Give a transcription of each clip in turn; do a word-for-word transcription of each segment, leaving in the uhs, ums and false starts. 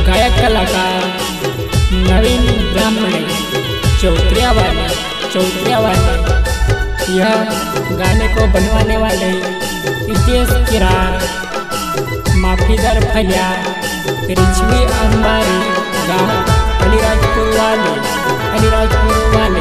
गायक कलाकार नवीन ब्राह्मणे चौतरिया वाले चौतरिया वाले यह गाने को बनवाने वाले इतेश किरार, माफीदार फलिया, रिछवी अंबारी, गाँव अलीराजपुर वाले अलीराजपुर वाले।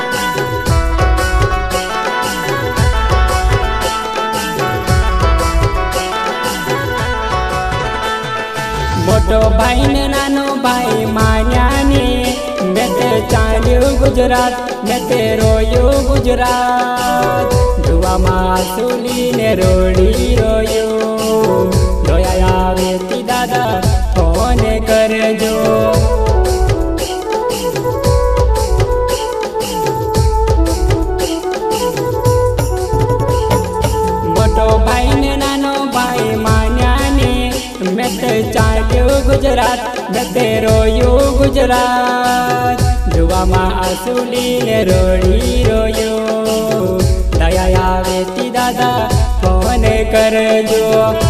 मोटो भाई ने नानो भाई मान्याने मैं ते चाल्यो गुजरात मैं ते रोयो गुजरात जुआ मासूली ने रोड़ी रोयो रोया आवे दादा फोन कर जो। मोटो भाई ने नानो भाई मान्याने मैं ते चाल्यो गुजरात मैं ते रोयो गुजरात जुआ मासूली ने रोड़ी रोयो दया आवे ती दादा फोन कर जो।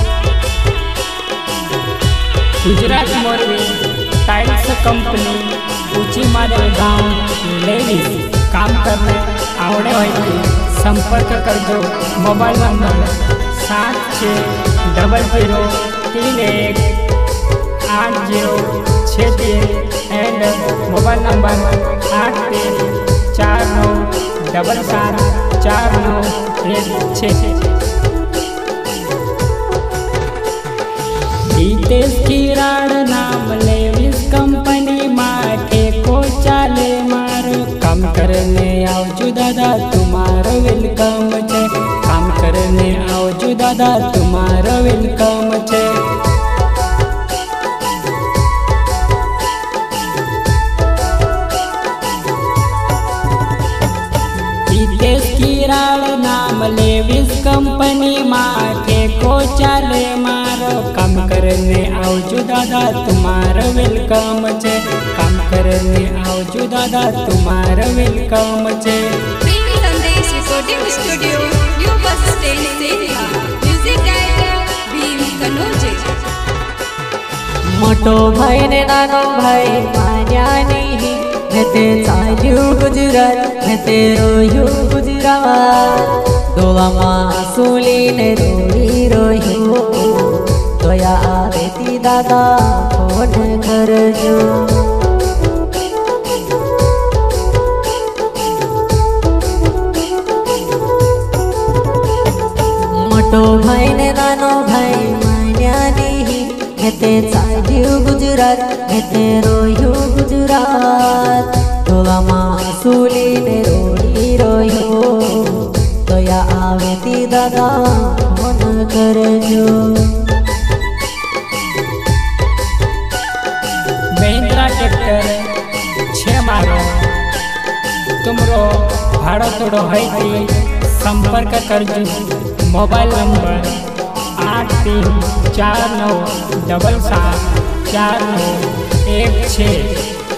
गुजरात मोरबी टाइल्स कंपनी ऊंची मारे गांव लेडीज काम करने आवड़े हुए संपर्क कर दो। मोबाइल नंबर सात छः डबल जीरो तीन एक आठ जीरो छः तीन एंड मोबाइल नंबर आठ तीन चार नौ डबल सात चार नौ एक छः। इतेश किरार नाम लेविस कंपनी माटे को चाले मारो काम करने आवजो दादा तुम्हारो वेलकम छे काम करने आवजो दादा तुम्हारो वेलकम छे। इतेश किरार नाम लेविस कंपनी माटे को चाले मारो काम करने आवजो दादा तुम्हारा वेलकम छे काम करने आवजो दादा तुम्हारा वेलकम छे। Premi Sandesh recording studio new bus stand Setha music director Bhim Kanoje. मोटो भाई ने नानो भाई मान्या नहीं मैं ते चाल्यो गुजरात मैं ते रोयो गुजरात दोवा मासूली ने रोई रोयो दया आवे ती दादा फोन कर जो। मोटो भाई ने नानो भाई मान्या नहीं मैं ते चाल्यो गुजरात मैं ते रोयो गुजरात दोवा मासूली ने रोई रोयो दया आवे ती दादा फोन कर जो। महिंद्रा ट्रैक्टर छे मारो तुमरो भाड़ो थोड़ो है संपर्क करजो। मोबाइल नंबर आठ तीन चार नौ डबल सात चार नौ एक छः।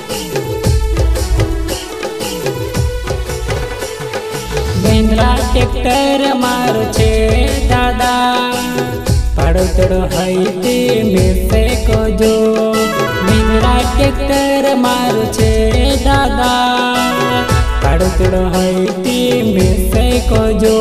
महिंद्रा ट्रैक्टर मारो छे दादा भाड़ो थोड़ो है में से को जो। महिंद्रा ट्रैक्टर मारो छे दादा भाड़ो थोड़ो है में से को जो।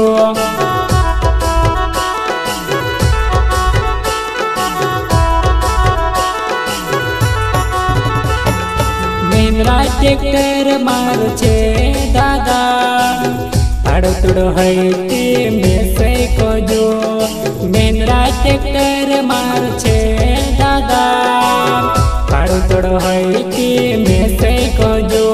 महिंद्रा ट्रैक्टर मारो छे दादा भाड़ो थोड़ो है में से को जो। महिंद्रा ट्रैक्टर मारो छे दादा भाड़ो थोड़ो है में से को जो।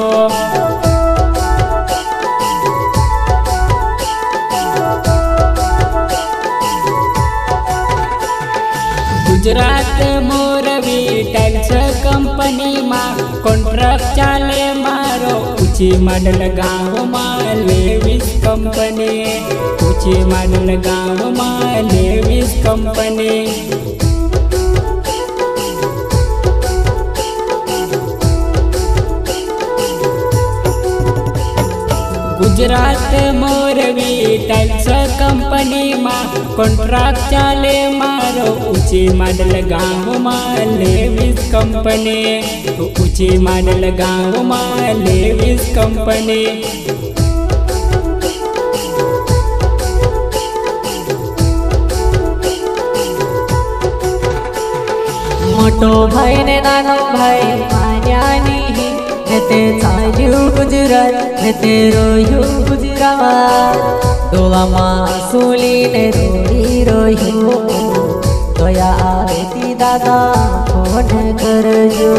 गुजरात मोरबी टाइल्स कंपनी में कॉन्ट्रैक्ट चाले मारो ऊंची मॉडल गाँव में लेविस कंपनी ऊंची मॉडल गाँव में Lewis company. Gujarat Morvi tiles company में कॉन्ट्रैक्ट चाले मारो ऊंची मॉडल गाँव में लेविस कंपनी ऊंची मॉडल गाँव में लेविस कंपनी। मोटो भाई ने नानो भाई मान्यानी हेते चाल्यू गुजरात हेते रोयू गुजरात डोला मां सूली ने रोड़ी रोयू दया आवे ती दादा फोन करजो।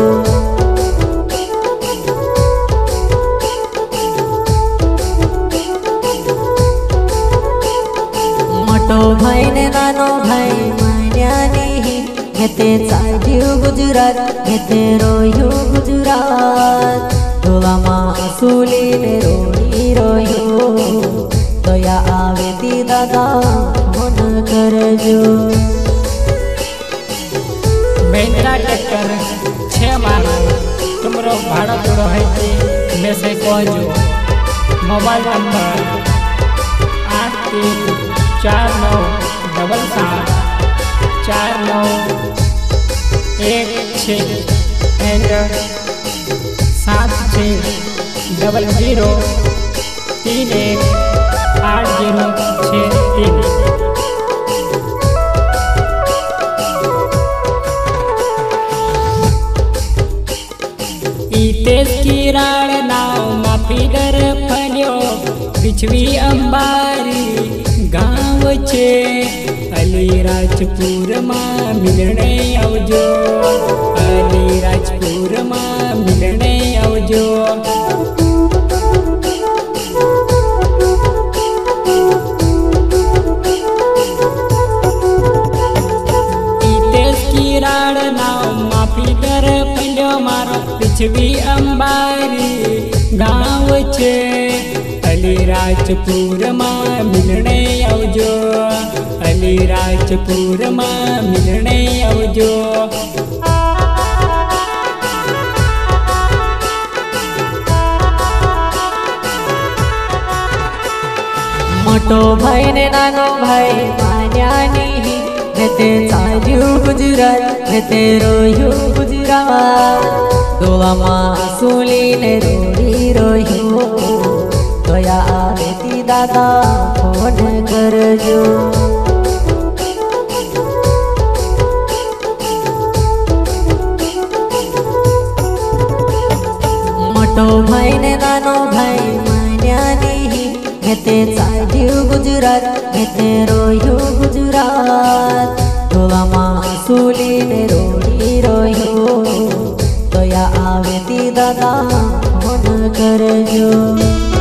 मोटो भाई ने नानो भाई मान्यानी हेते चाल्यू गुजरात हेते रोयू गुजरात डोला मां सूली ने रोड़ी रोयू दया आवे ती दादा फोन करजो। महिंद्रा ट्रैक्टर छे मारो तुमरो भाड़ा जोड़ो है कि में से कहजो। मोबाइल नंबर आठ तीन चार नौ डबल सात चार नौ एक छः एंड सात छः डबल जीरो तीन एक आठ जीरो छः तीन। इतेश किराण नाव मा फीडर फल्यो पिछवी अंबारी गाँव छे अलीराजपुर में मिलने आवजो अलीराजपुर में मिलने आवजो। इतेश किराण नाव मा फीडर फल्यो मारो पिछवी अंबारी गाँव छे अलीराजपुर में मिलने आवजो अलीराजपुर में मिलने आवजो। मोटो भाई ने नानो भाई मान्यानी हेते चाल्यू गुजरात हेते रोयू गुजरात डोला मां सूली ने रोड़ी रोयू दया आवे ती दादा फोन करजो। मोटो भाई ने नानो भाई मान्यानी हेते चाल्यू गुजरात हेते रोयू गुजरात डोला मां सूली ने रोड़ी रोयू दया आवे ती दादा फोन करजो।